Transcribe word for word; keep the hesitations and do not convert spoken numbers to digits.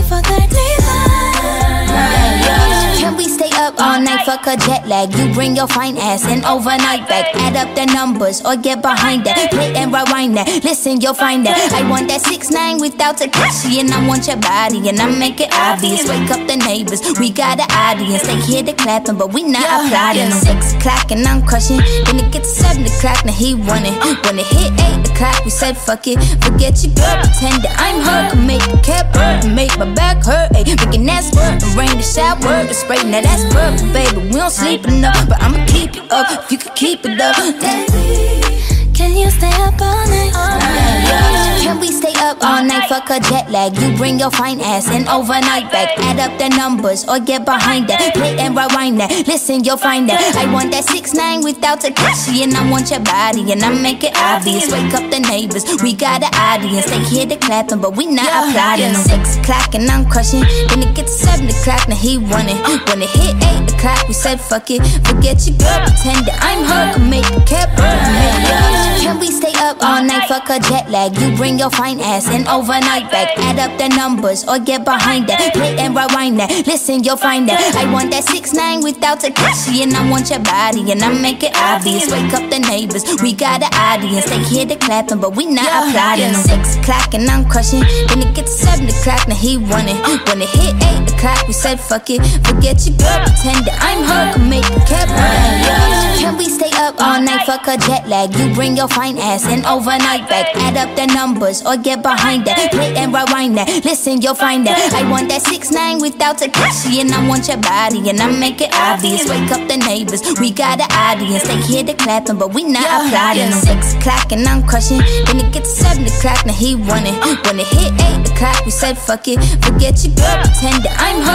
four thirty-five. Can we stay up all night, fuck a jet lag? You bring your fine ass and overnight back. Add up the numbers or get behind that. Play and rewind that, listen, you'll find that. I want that six nine without Takashi, and I want your body, and I make it obvious. Wake up the neighbors, we got an audience. They hear the clapping, but we not applauding. Six o'clock and I'm crushing. Then it gets seven o'clock, now he running. When it hit eight o'clock, we said fuck it. Forget your girl, pretend that I'm her. Can make a cap hurt, can make my back hurt. Ay, making that squirt, the rain, the shower, the spray. Now that's perfect, baby. We don't sleep enough, but I'ma keep you up if you can keep it up. Baby, can you stay up all night? All night. Can we stay up all night? Fuck a jet lag. You bring your fine ass and overnight back. Add up the numbers or get behind that. Play and rewind that. Listen, you'll find that. I want that six nine without Takashi, and I want your body, and I make it obvious. Wake up the neighbors, we got an audience. They hear the clapping, but we not applauding. Six o'clock and I'm crushing. Then it gets seven o'clock, now he running. When it hit eight o'clock, we said fuck it. Forget your girl, pretend that I'm her. Can make a cap hurt, make it up. Can we stay up all night? Fuck a jet lag. You bring your fine ass and overnight back. Add up the numbers or get behind that. Play and rewind that. Listen, you'll find that. I want that six nine without Takashi, and I want your body, and I make it obvious. Wake up the neighbors, we got an audience. They hear the clapping, but we not applauding. Six o'clock and I'm crushing. Then it gets seven o'clock, now he running. When it hit eight o'clock, we said fuck it. Forget your girl, pretend that I'm her. Can make a cap hurt. Can we stay up all night? Fuck a jet lag. You bring your fine ass and overnight back. Add up the numbers or get behind that. Play and rewind that. Listen, you'll find that. I want that six nine without Takashi, and I want your body, and I make it obvious. Wake up the neighbors, we got an audience. They hear the clapping, but we not applauding. Six o'clock and I'm crushing. Then it gets seven o'clock, now he running. When it hit eight o'clock, we said fuck it. Forget your girl, pretend that I'm